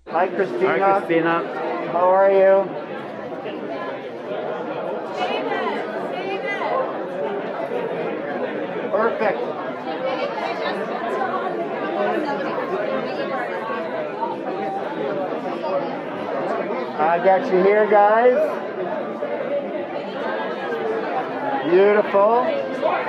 Hi, Kristina. Hi, Kristina. How are you? Perfect. I got you here, guys. Beautiful.